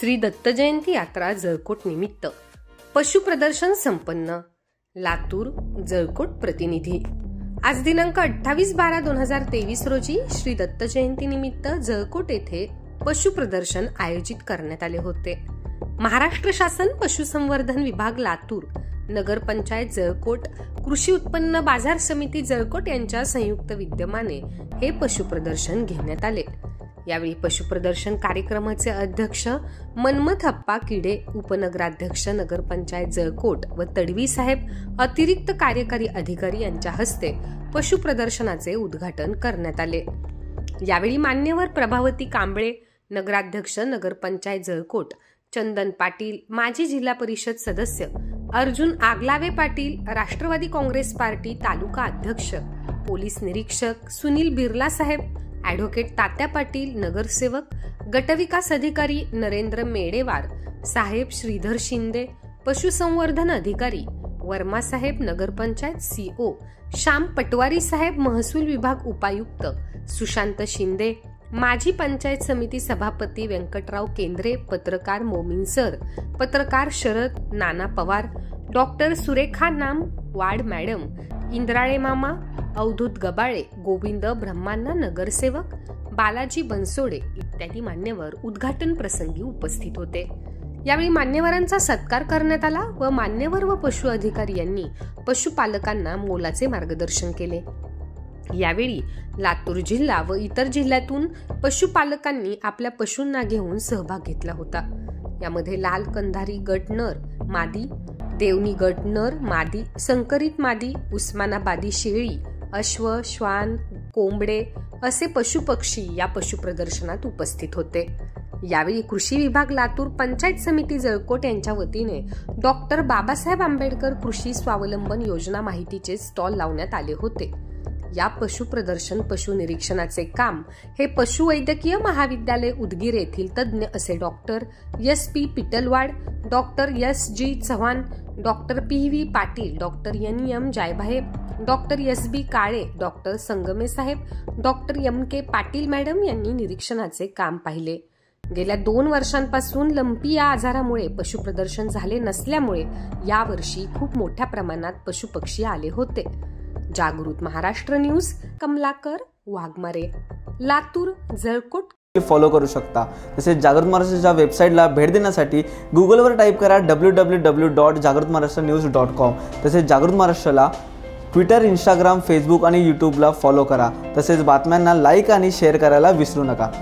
श्री दत्त जयंती यात्रा जळकोट निमित्त पशु प्रदर्शन संपन्न। लातूर जळकोट प्रतिनिधी। आज दिनांक 28/12/2023 रोजी श्री दत्त जयंती निमित्त जळकोट येथे पशु प्रदर्शन आयोजित करण्यात आले होते। महाराष्ट्र शासन पशुसंवर्धन विभाग लातूर, नगरपंचायत जळकोट, कृषी उत्पन्न बाजार समिती जळकोट यांच्या संयुक्त विद्यमाने हे पशु प्रदर्शन घेण्यात आले। यावेळी पशु प्रदर्शन कार्यक्रमाचे अध्यक्ष मनमथप्पा किडे, उपनगराध्यक्ष नगरपंचायत जळकोट व तडवी साहेब, अतिरिक्त कार्यकारी अधिकारी यांच्या हस्ते पशु प्रदर्शनाचे उद्घाटन करण्यात आले। यावेळी मान्यवर प्रभावती कांबळे, नगराध्यक्ष नगरपंचायत जळकोट, चंदन पाटील, माजी जिल्हा परिषद सदस्य अर्जुन आगलावे पाटील, राष्ट्रवादी काँग्रेस पार्टी तालुका अध्यक्ष, पोलीस निरीक्षक सुनील बिर्ला साहेब, ॲडव्होकेट तात्या पाटील, नगरसेवक, गटविकास अधिकारी नरेंद्र मेडेवार साहेब, श्रीधर शिंदे, पशुसंवर्धन अधिकारी वर्मा साहेब, नगरपंचायत सीओ श्याम पटवारी साहेब, महसूल विभाग उपायुक्त सुशांत शिंदे, माजी पंचायत समिती सभापती व्यंकटराव केंद्रे, पत्रकार मोमीन सर, पत्रकार Sharad Nana Pawar, doctor Surekha Namwad madam, इंद्राळे मामा, अवधूत गबाळे, गोविंद ब्रह्मांना नगरसेवक, बालाजी बनसोडे इत्यादी मान्यवर उद्घाटन प्रसंगी उपस्थित होते। यावेळी मान्यवरांचा सत्कार करण्यात आला व मान्यवर व पशु अधिकारी यांनी पशुपालकांना मोलाचे मार्गदर्शन केले। यावेळी लातूर जिल्हा व इतर जिल्ह्यातून पशुपालकांनी आपल्या पशूंना घेऊन सहभाग घेतला होता। यामध्ये लाल कंधारी गट नर मादी, देवणी गट नर मादी, संकरित मादी, उस्मानाबादी शेळी, अश्व, श्वान, कोंबडे असे पशुपक्षी या पशु प्रदर्शनात उपस्थित होते। यावेळी कृषी विभाग लातूर, पंचायत समिती जळकोट यांच्या वतीने डॉक्टर बाबासाहेब आंबेडकर कृषी स्वावलंबन योजना माहितीचे स्टॉल लावण्यात आले होते। या पशु प्रदर्शन पशु निरीक्षणाचे काम हे पशुवैद्यकीय महाविद्यालय उदगीर येथील तज्ञ असे doctor SP Pitalwad, doctor SG Chavan, doctor PV Patil, doctor NM Jaibhaye, doctor SB Kale, doctor Sangame साहेब, डॉक्टर MK पाटील मॅडम यांनी निरीक्षणाचे काम पाहिले। गेल्या 2 वर्षांपासून लंपी या आजारामुळे पशु प्रदर्शन झाले नसल्यामुळे यावर्षी खूप मोठ्या प्रमाणात पशुपक्षी आले होते। जागृत महाराष्ट्र न्यूज, कमलाकर वाघमारे, लातूर जळकोट फॉलो करू शकता। तसेच जागृत महाराष्ट्राच्या वेबसाईटला भेट देण्यासाठी गुगलवर टाईप करा www.jagrutmaharashtranews.com। तसेच जागृत महाराष्ट्राला ट्विटर, इंस्टाग्राम, फेसबुक आणि यूट्यूबला फॉलो करा। तसेच बातम्यांना लाईक आणि शेअर करायला विसरू नका।